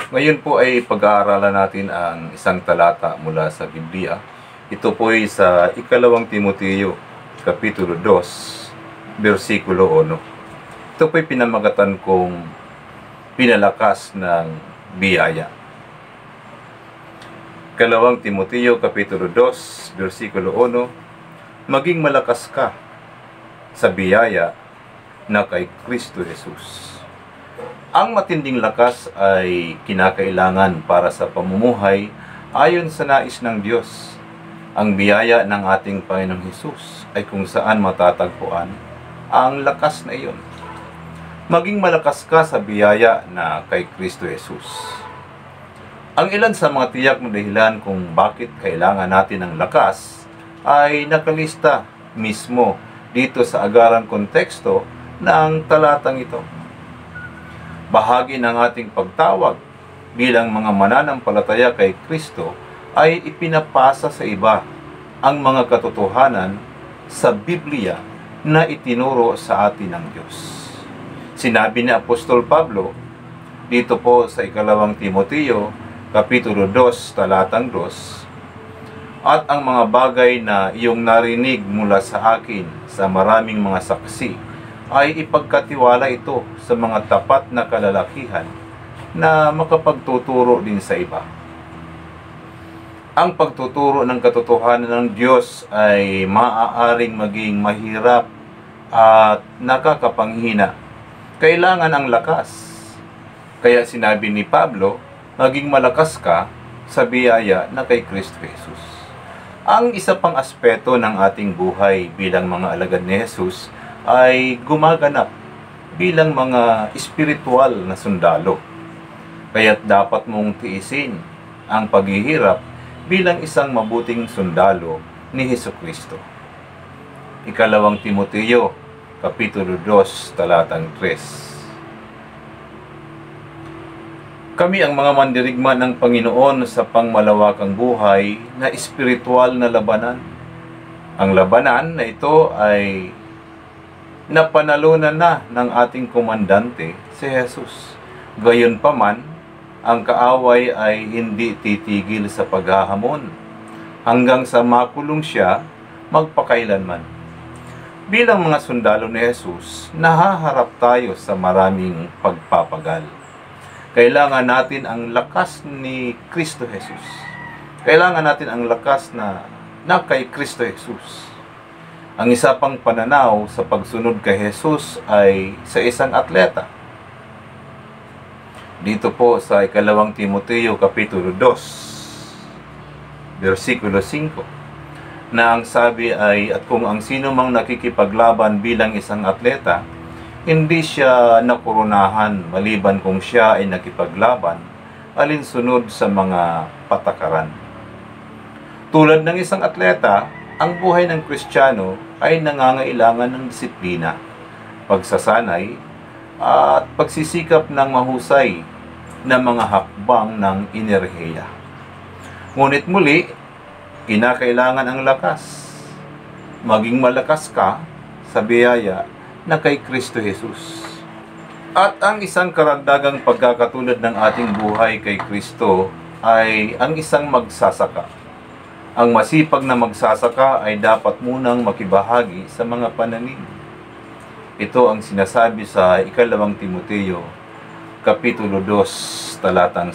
Ngayon po ay pag-aaralan natin ang isang talata mula sa Biblia. Ito po ay sa ikalawang Timoteo, Kapitulo 2, versikulo 1. Ito po ay pinamagatan kong pinalakas ng biyaya. Ikalawang Timoteo, Kapitulo 2, versikulo 1, maging malakas ka sa biyaya na kay Kristo Jesus. Ang matinding lakas ay kinakailangan para sa pamumuhay ayon sa nais ng Diyos. Ang biyaya ng ating Panginoong Hesus ay kung saan matatagpuan ang lakas na iyon. Maging malakas ka sa biyaya na kay Kristo Jesus. Ang ilan sa mga tiyak na dahilan kung bakit kailangan natin ng lakas ay nakalista mismo dito sa agarang konteksto ng talatang ito. Bahagi ng ating pagtawag bilang mga mananampalataya kay Kristo ay ipinapasa sa iba ang mga katotohanan sa Biblia na itinuro sa atin ng Diyos. Sinabi ni Apostol Pablo dito po sa ikalawang Timoteo, Kapitulo 2, talatang 2, at ang mga bagay na iyong narinig mula sa akin sa maraming mga saksi ay ipagkatiwala ito sa mga tapat na kalalakihan na makapagtuturo din sa iba. Ang pagtuturo ng katotohanan ng Diyos ay maaaring maging mahirap at nakakapanghina. Kailangan ang lakas. Kaya sinabi ni Pablo, maging malakas ka sa biyaya na kay Kristo Jesus. Ang isa pang aspeto ng ating buhay bilang mga alagad ni Jesus ay gumaganap bilang mga espiritual na sundalo. Kaya't dapat mong tiisin ang paghihirap bilang isang mabuting sundalo ni Hesukristo. Ikalawang Timoteo, Kapitulo 2, talatang 3. Kami ang mga mandirigma ng Panginoon sa pangmalawakang buhay na espiritual na labanan. Ang labanan na ito ay napanalunan na ng ating komandante, si Jesus. Gayunpaman, ang kaaway ay hindi titigil sa paghahamon hanggang sa makulong siya magpakailanman. Bilang mga sundalo ni Jesus, nahaharap tayo sa maraming pagpapagal. Kailangan natin ang lakas ni Kristo Jesus. Kailangan natin ang lakas na kay Kristo Jesus. Ang isa pang pananaw sa pagsunod kay Jesus ay sa isang atleta. Dito po sa ikalawang Timoteo, Kapitulo 2, versikulo 5, na ang sabi ay, at kung ang sino mang nakikipaglaban bilang isang atleta, hindi siya nakurunahan maliban kung siya ay nakipaglaban alinsunod sa mga patakaran. Tulad ng isang atleta, ang buhay ng Kristiyano ay nangangailangan ng disiplina, pagsasanay, at pagsisikap ng mahusay na mga hakbang ng enerhiya. Ngunit muli, kinakailangan ang lakas. Maging malakas ka sa biyaya na kay Kristo Jesus. At ang isang karagdagang pagkakatulad ng ating buhay kay Kristo ay ang isang magsasaka. Ang masipag na magsasaka ay dapat munang makibahagi sa mga pananim. Ito ang sinasabi sa ikalawang Timoteo, Kapitulo 2, talatang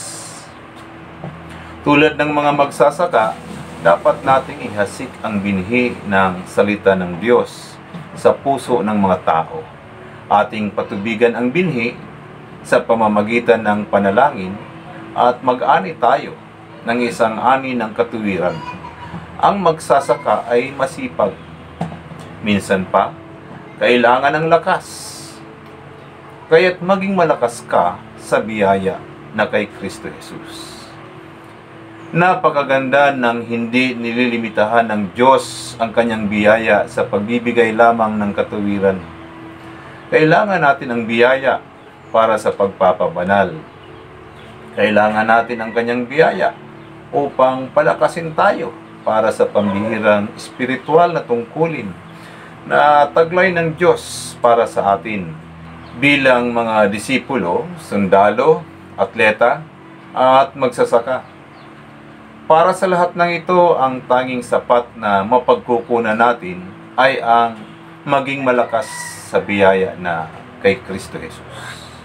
6. Tulad ng mga magsasaka, dapat nating ihasik ang binhi ng salita ng Diyos sa puso ng mga tao. Ating patubigan ang binhi sa pamamagitan ng panalangin at mag-ani tayo ng isang ani ng katuwiran. Ang magsasaka ay masipag. Minsan pa, kailangan ng lakas. Kaya't maging malakas ka sa biyaya na kay Kristo Jesus. Napakaganda ng hindi nililimitahan ng Diyos ang kanyang biyaya sa pagbibigay lamang ng katuwiran. Kailangan natin ang biyaya para sa pagpapabanal. Kailangan natin ang kanyang biyaya upang palakasin tayo para sa pambihirang espiritual na tungkulin na taglay ng Diyos para sa atin. Bilang mga disipulo, sundalo, atleta, at magsasaka. Para sa lahat ng ito, ang tanging sapat na mapagkukunan natin ay ang maging malakas sa biyaya na kay Kristo Jesus.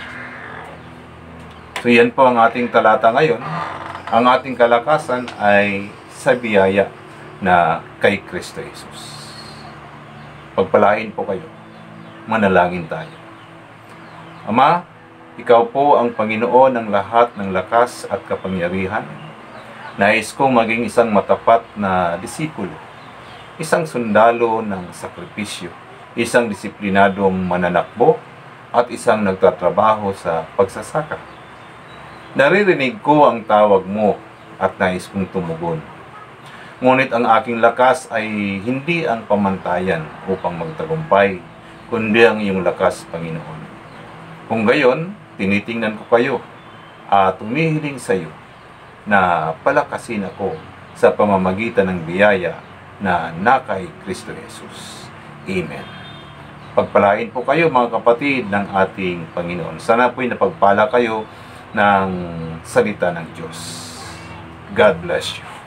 So yan po ang ating talata ngayon. Ang ating kalakasan ay sa biyaya na kay Kristo Jesus. Pagpalain po kayo. Manalangin tayo. Ama, ikaw po ang Panginoon ng lahat ng lakas at kapangyarihan. Nais kong maging isang matapat na disipulo, isang sundalo ng sakripisyo, isang disiplinadong mananakbo, at isang nagtatrabaho sa pagsasaka. Naririnig ko ang tawag mo at nais kong tumugon. Ngunit ang aking lakas ay hindi ang pamantayan upang magtagumpay, kundi ang iyong lakas, Panginoon. Kung gayon, tinitingnan ko kayo at humihiling sa iyo na palakasin ako sa pamamagitan ng biyaya na nakay Kristo Jesus. Amen. Pagpalain po kayo mga kapatid ng ating Panginoon. Sana po'y napagpala kayo ng salita ng Diyos. God bless you.